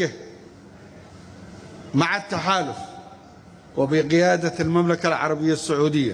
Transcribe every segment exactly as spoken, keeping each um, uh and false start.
مع التحالف وبقيادة المملكة العربية السعودية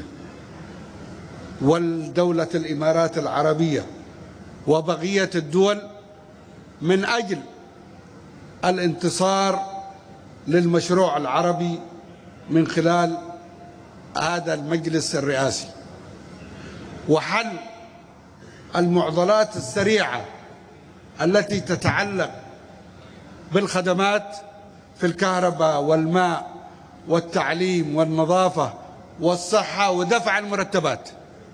والدولة الإمارات العربية وبقية الدول من أجل الانتصار للمشروع العربي من خلال هذا المجلس الرئاسي وحل المعضلات السريعة التي تتعلق بالخدمات في الكهرباء والماء والتعليم والنظافة والصحة ودفع المرتبات.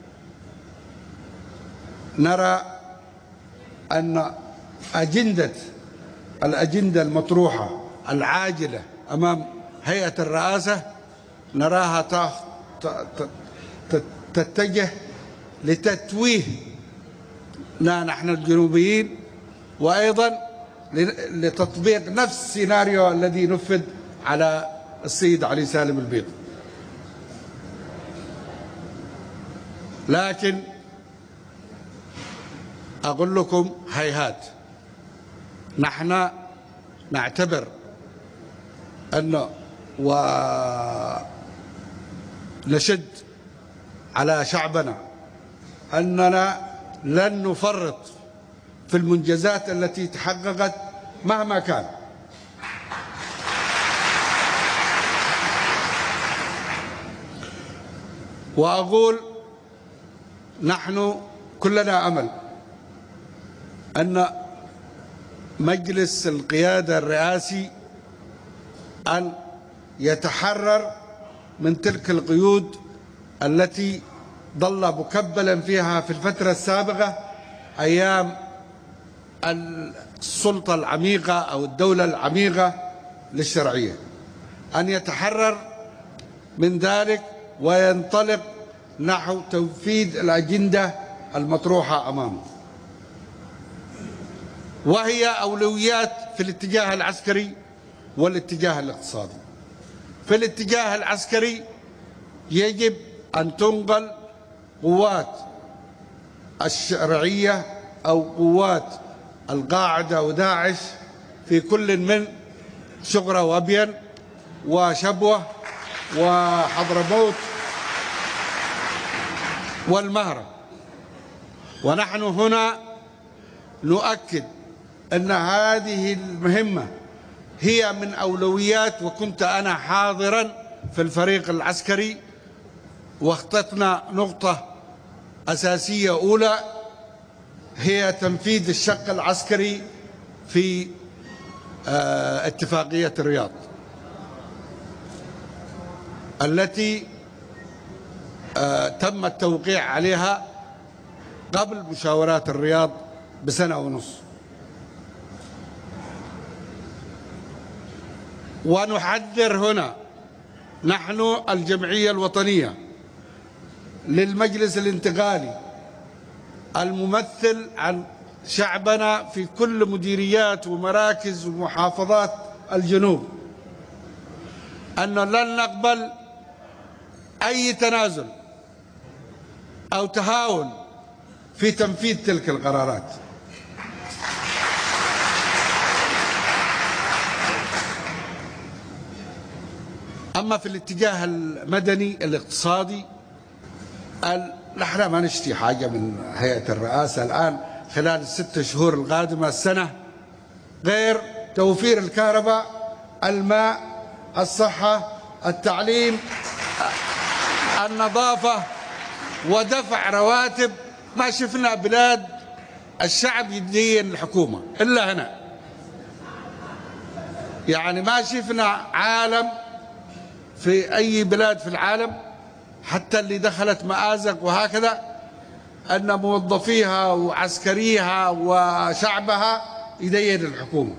نرى أن أجندة الأجندة المطروحة العاجلة أمام هيئة الرئاسة نراها تتجه لتتويهنا نحن الجنوبيين وأيضا لتطبيق نفس السيناريو الذي نفذ على السيد علي سالم البيض. لكن أقول لكم هيهات، نحن نعتبر أنه ونشد على شعبنا أننا لن نفرط في المنجزات التي تحققت مهما كان. وأقول نحن كلنا أمل أن مجلس القيادة الرئاسي أن يتحرر من تلك القيود التي ظل مكبلا فيها في الفترة السابقة أيام السلطة العميقة أو الدولة العميقة للشرعية، أن يتحرر من ذلك وينطلق نحو تنفيذ الأجندة المطروحة أمامه، وهي أولويات في الاتجاه العسكري والاتجاه الاقتصادي. في الاتجاه العسكري يجب أن تنقل قوات الشرعية أو قوات القاعدة وداعش في كل من شغرة وأبين وشبوة وحضرموت والمهرة. ونحن هنا نؤكد أن هذه المهمة هي من أولويات، وكنت أنا حاضرا في الفريق العسكري واخترنا نقطة أساسية أولى هي تنفيذ الشق العسكري في اتفاقية الرياض التي تم التوقيع عليها قبل مشاورات الرياض بسنة ونصف. ونحذر هنا نحن الجمعية الوطنية للمجلس الانتقالي الممثل عن شعبنا في كل مديريات ومراكز ومحافظات الجنوب أنه لن نقبل أي تنازل أو تهاون في تنفيذ تلك القرارات. أما في الاتجاه المدني الاقتصادي نحن ما نشتي حاجة من هيئة الرئاسة الآن خلال الست شهور القادمة السنة غير توفير الكهرباء، الماء، الصحة، التعليم، النظافة، ودفع رواتب. ما شفنا بلاد الشعب يدين الحكومة إلا هنا، يعني ما شفنا عالم في أي بلاد في العالم حتى اللي دخلت مآزق وهكذا أن موظفيها وعسكريها وشعبها يدين الحكومة.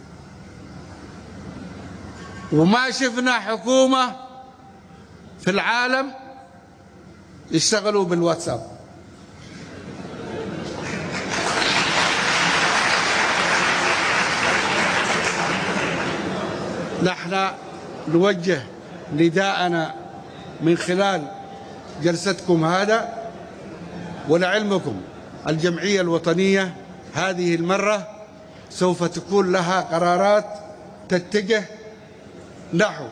وما شفنا حكومة في العالم يشتغلوا بالواتساب. نحن نوجه نداءنا من خلال جلستكم هذا، ولعلمكم الجمعية الوطنية هذه المرة سوف تكون لها قرارات تتجه نحو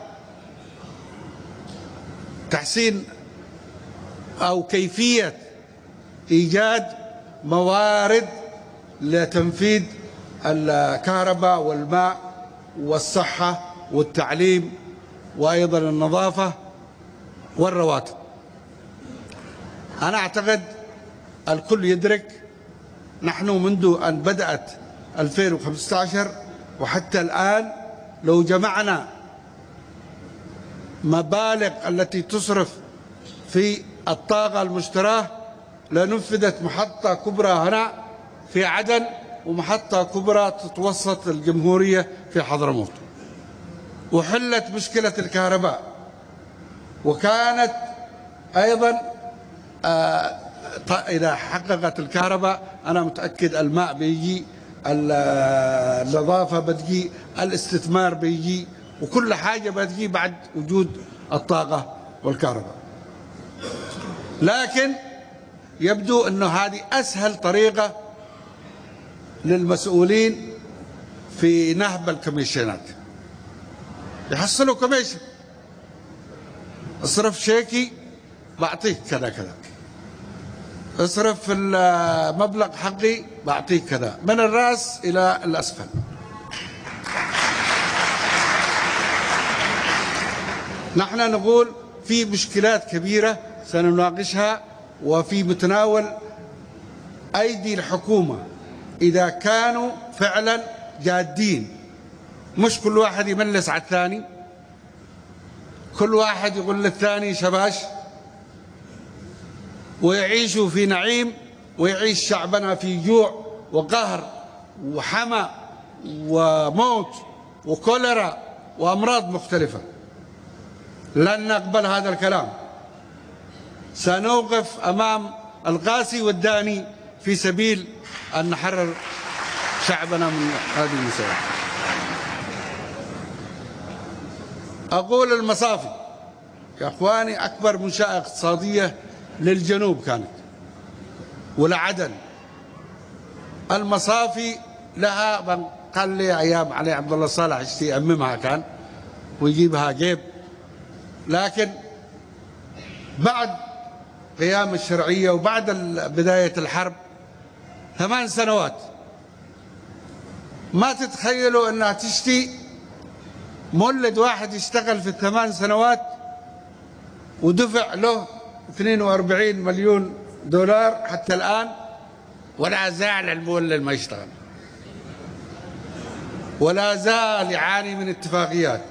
تحسين أو كيفية إيجاد موارد لتنفيذ الكهرباء والماء والصحة والتعليم وأيضا النظافة والرواتب. أنا أعتقد الكل يدرك نحن منذ أن بدأت ألفين وخمسة عشر وحتى الآن لو جمعنا مبالغ التي تصرف في الطاقة المشتراه لنفذت محطة كبرى هنا في عدن ومحطة كبرى تتوسط الجمهورية في حضرموت، وحلت مشكلة الكهرباء، وكانت أيضا آه إذا حققت الكهرباء أنا متأكد الماء بيجي، النظافة بتجي، الاستثمار بيجي، وكل حاجة بتجي بعد وجود الطاقة والكهرباء. لكن يبدو أنه هذه أسهل طريقة للمسؤولين في نهب الكميشنات، يحصلوا كميشن، اصرف شيكي بعطيك كذا كذا، اصرف في المبلغ حقي بعطيك كذا، من الرأس إلى الأسفل. نحن نقول في مشكلات كبيرة سنناقشها وفي متناول أيدي الحكومة إذا كانوا فعلا جادين، مش كل واحد يملس على الثاني، كل واحد يقول للثاني شباش، ويعيشوا في نعيم ويعيش شعبنا في جوع وقهر وحمى وموت وكوليرا وأمراض مختلفة. لن نقبل هذا الكلام، سنوقف أمام القاسي والداني في سبيل أن نحرر شعبنا من هذه المسألة. أقول المصافي يا أخواني أكبر منشأة اقتصادية للجنوب كانت ولعدن. المصافي لها من قال لي أيام علي عبد الله صالح يأممها كان ويجيبها جيب، لكن بعد قيام الشرعية وبعد بداية الحرب ثمان سنوات ما تتخيلوا أنها تشتي مولد واحد يشتغل في الثمان سنوات ودفع له اثنين وأربعين مليون دولار حتى الآن، ولا زال المولد ما يشتغل، ولا زال يعاني من اتفاقيات.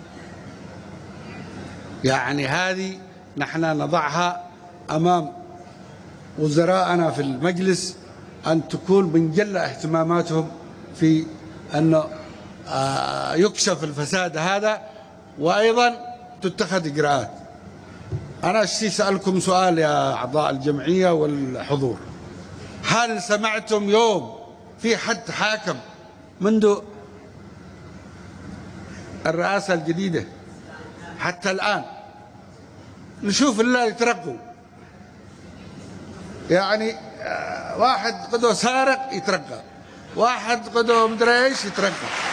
يعني هذه نحن نضعها أمام وزراءنا في المجلس أن تكون من جل اهتماماتهم في أن يكشف الفساد هذا وأيضا تتخذ إجراءات. أنا سألكم سؤال يا أعضاء الجمعية والحضور، هل سمعتم يوم في حد حاكم منذ الرئاسة الجديدة حتى الآن نشوف الله يترقوا؟ يعني واحد قدو سارق يترقى، واحد قدو مدري ايش يترقى.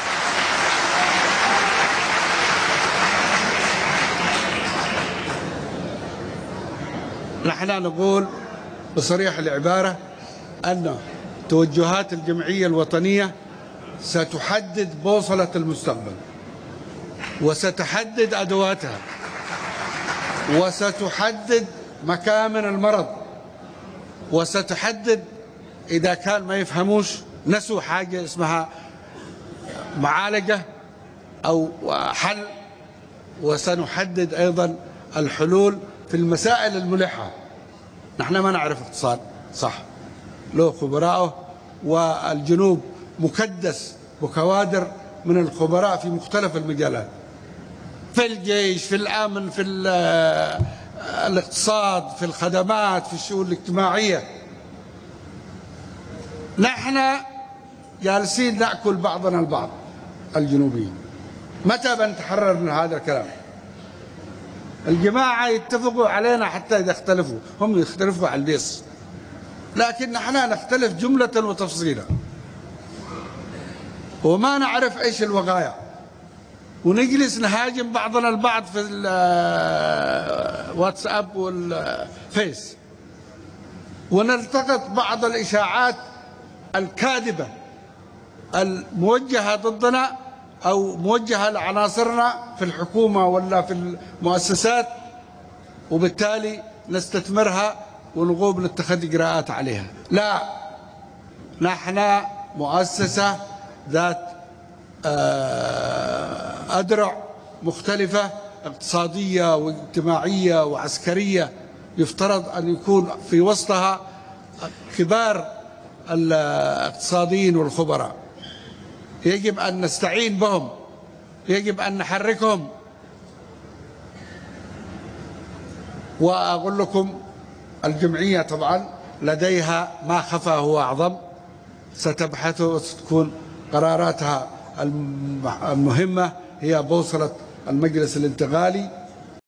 نحن نقول بصريح العبارة أن توجهات الجمعية الوطنية ستحدد بوصلة المستقبل، وستحدد أدواتها، وستحدد مكامن المرض، وستحدد إذا كان ما يفهموش نسوا حاجة اسمها معالجة أو حل، وسنحدد أيضا الحلول في المسائل الملحة. نحن ما نعرف اقتصاد صح، له خبراءه، والجنوب مكدس وكوادر من الخبراء في مختلف المجالات، في الجيش، في الأمن، في الاقتصاد، في الخدمات، في الشؤون الاجتماعية. نحن جالسين نأكل بعضنا البعض الجنوبيين. متى بنتحرر من هذا الكلام؟ الجماعة يتفقوا علينا حتى إذا اختلفوا، هم يختلفوا على الليص، لكن نحن نختلف جملة وتفصيلا، وما نعرف إيش الوقايع. ونجلس نهاجم بعضنا البعض في الواتساب والفيس، ونلتقط بعض الإشاعات الكاذبة الموجهة ضدنا أو موجهة لعناصرنا في الحكومة ولا في المؤسسات، وبالتالي نستثمرها ونقوم نتخذ إجراءات عليها. لا، نحن مؤسسة ذات أدرع مختلفة اقتصادية واجتماعية وعسكرية، يفترض أن يكون في وسطها كبار الاقتصاديين والخبراء، يجب أن نستعين بهم، يجب أن نحركهم. وأقول لكم الجمعية طبعا لديها ما خفى هو أعظم، ستبحث وستكون قراراتها المهمة هي بوصلة المجلس الانتقالي